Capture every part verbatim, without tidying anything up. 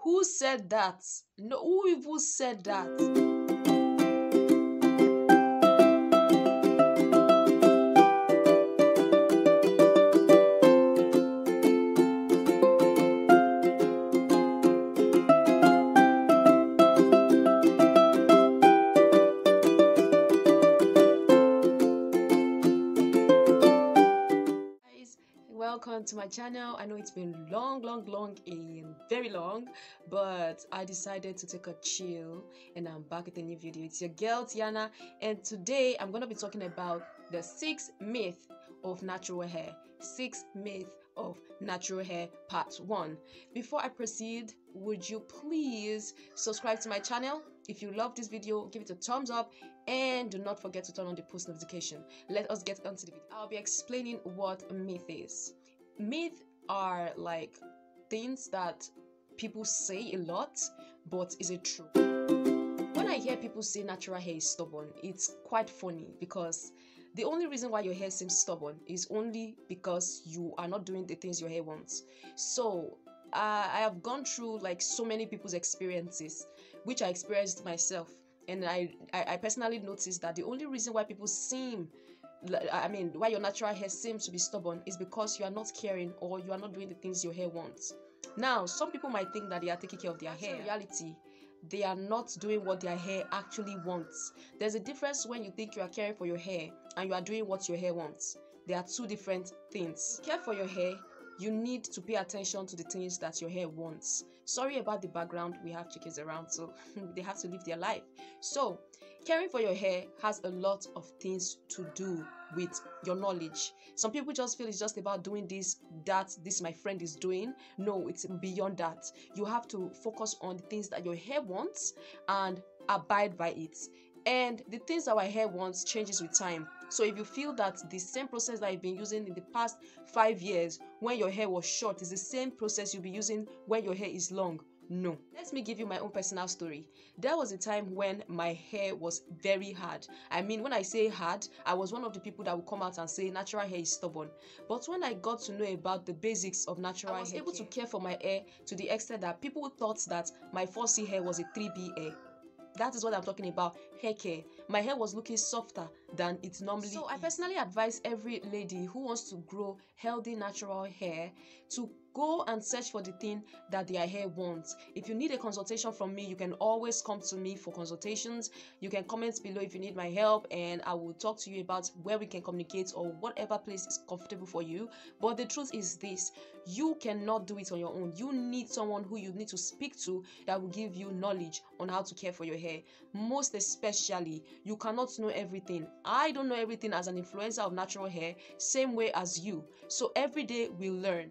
Who said that? No, who even said that? Welcome to my channel. I know it's been long long long and very long, but I decided to take a chill and I'm back with a new video. It's your girl Tiana, and today I'm going to be talking about the six myth of natural hair. Six myth of natural hair part one. Before I proceed, would you please subscribe to my channel? If you love this video, give it a thumbs up and do not forget to turn on the post notification. Let us get onto the video. I'll be explaining what a myth is. Myths are like things that people say a lot, but is it true? When I hear people say natural hair is stubborn, it's quite funny because the only reason why your hair seems stubborn is only because you are not doing the things your hair wants. So uh, I have gone through like so many people's experiences, which I experienced myself, and I, I, I personally noticed that the only reason why people seem I mean, why your natural hair seems to be stubborn is because you are not caring or you are not doing the things your hair wants. Now, some people might think that they are taking care of their hair. In reality, they are not doing what their hair actually wants. There's a difference when you think you are caring for your hair and you are doing what your hair wants. There are two different things. Care for your hair, you need to pay attention to the things that your hair wants. Sorry about the background, we have chickens around, so they have to live their life. So, caring for your hair has a lot of things to do with your knowledge. Some people just feel it's just about doing this, that, this my friend is doing. No, it's beyond that. You have to focus on the things that your hair wants and abide by it. And the things that our hair wants changes with time. So if you feel that the same process that you've been using in the past five years when your hair was short is the same process you'll be using when your hair is long, no. Let me give you my own personal story. There was a time when my hair was very hard. I mean, when I say hard, I was one of the people that would come out and say natural hair is stubborn. But when I got to know about the basics of natural hair, I was able to care for my hair to the extent that people thought that my four C hair was a three B hair. That is what I'm talking about, hair care. My hair was looking softer than it normally is. So I personally advise every lady who wants to grow healthy natural hair to go and search for the thing that their hair wants. If you need a consultation from me, you can always come to me for consultations. You can comment below if you need my help and I will talk to you about where we can communicate or whatever place is comfortable for you. But the truth is this, you cannot do it on your own. You need someone who you need to speak to that will give you knowledge on how to care for your hair. Most especially, you cannot know everything. I don't know everything as an influencer of natural hair, same way as you. So every day we learn.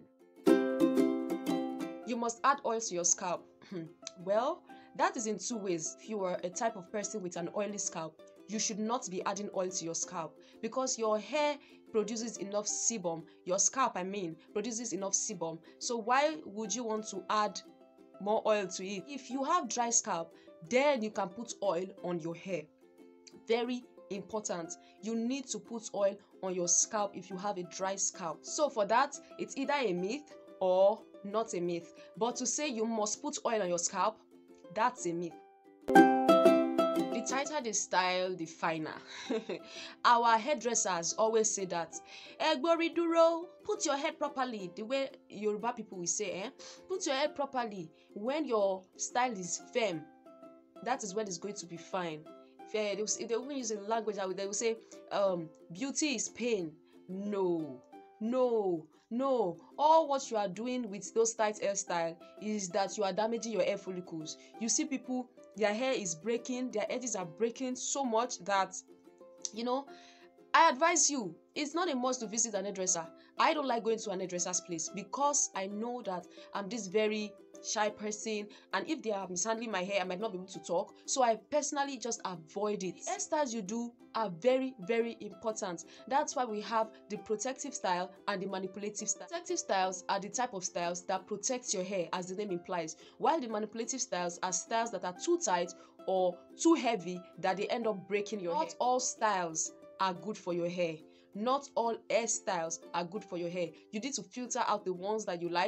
You must add oil to your scalp. Well, that is in two ways. If you are a type of person with an oily scalp, you should not be adding oil to your scalp because your hair produces enough sebum. Your scalp, I mean, produces enough sebum. So why would you want to add more oil to it? If you have dry scalp, then you can put oil on your hair. Very important. You need to put oil on your scalp if you have a dry scalp. So for that, it's either a myth or not a myth. But to say you must put oil on your scalp, that's a myth. The tighter the style, the finer. Our hairdressers always say that, Egbori duro, put your head properly. The way Yoruba people will say, eh? Put your head properly. When your style is firm, that is when it's going to be fine. They will, they will use a language that they will say, um, beauty is pain. No, no. No, all what you are doing with those tight hairstyle is that you are damaging your hair follicles. You see people, their hair is breaking, their edges are breaking so much that, you know, I advise you, it's not a must to visit an hairdresser. I don't like going to an hairdresser's place because I know that I'm this very shy person, and if they are mishandling my hair, I might not be able to talk. So I personally just avoid it. The hairstyles you do are very, very important. That's why we have the protective style and the manipulative style. Protective styles are the type of styles that protect your hair, as the name implies, while the manipulative styles are styles that are too tight or too heavy that they end up breaking your hair. Not all styles are good for your hair. Not all hairstyles are good for your hair. You need to filter out the ones that you like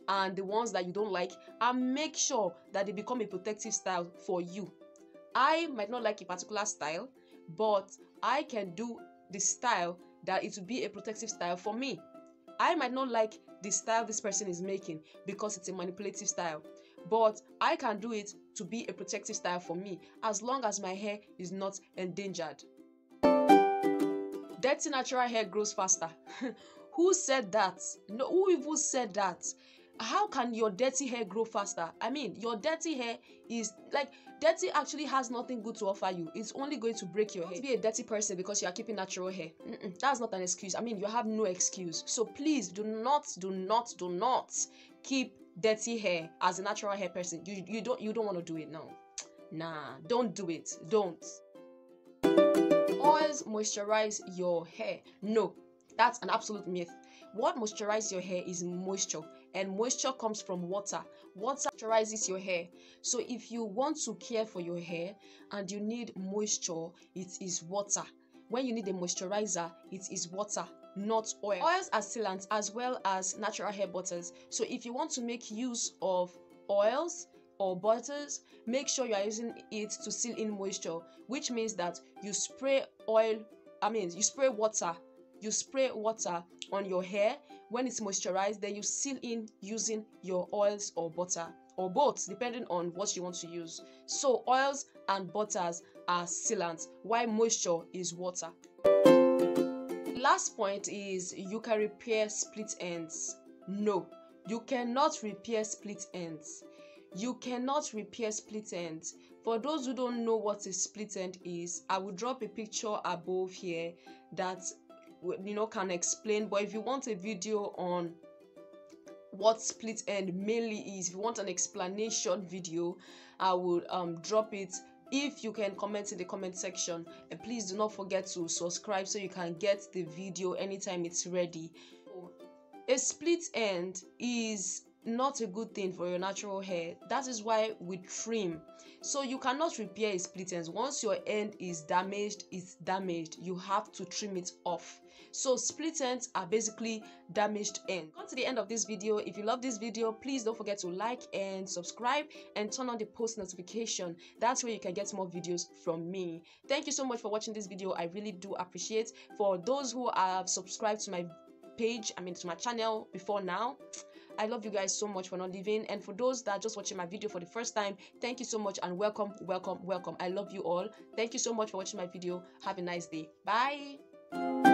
and the ones that you don't like, and make sure that they become a protective style for you. I might not like a particular style, but I can do the style that it will be a protective style for me. I might not like the style this person is making because it's a manipulative style, but I can do it to be a protective style for me as long as my hair is not endangered. Dirty natural hair grows faster. Who said that? No, who even said that? How can your dirty hair grow faster? I mean, your dirty hair is like, dirty actually has nothing good to offer you. It's only going to break your hair. To be a dirty person because you are keeping natural hair, Mm-mm, that's not an excuse. I mean, you have no excuse. So please do not, do not, do not keep dirty hair as a natural hair person. You you don't you don't want to do it now. Nah, don't do it. Don't. Oils moisturize your hair. No, that's an absolute myth. What moisturizes your hair is moisture, and moisture comes from water. Water moisturizes your hair. So if you want to care for your hair and you need moisture, it is water. When you need a moisturizer, it is water, not oil. Oils are sealants as well as natural hair butters. So if you want to make use of oils or butters, make sure you are using it to seal in moisture, which means that you spray oil, I mean, you spray water, you spray water on your hair. When it's moisturized, then you seal in using your oils or butter, or both, depending on what you want to use. So oils and butters are sealants, while moisture is water. Last point is, you can repair split ends. No, you cannot repair split ends. You cannot repair split ends. For those who don't know what a split end is, I will drop a picture above here that, you know, can explain. But if you want a video on what split end mainly is, if you want an explanation video, I will um drop it. If you can comment in the comment section, and please do not forget to subscribe so you can get the video anytime it's ready. A split end is not a good thing for your natural hair. That is why we trim. So you cannot repair a split ends. Once your end is damaged, it's damaged. You have to trim it off. So split ends are basically damaged ends. Come to the end of this video. If you love this video, please don't forget to like and subscribe and turn on the post notification. That's where you can get more videos from me. Thank you so much for watching this video. I really do appreciate. For those who have subscribed to my page, I mean to my channel before now, I love you guys so much for not leaving. And for those that are just watching my video for the first time, thank you so much and welcome, welcome, welcome. I love you all. Thank you so much for watching my video. Have a nice day. Bye.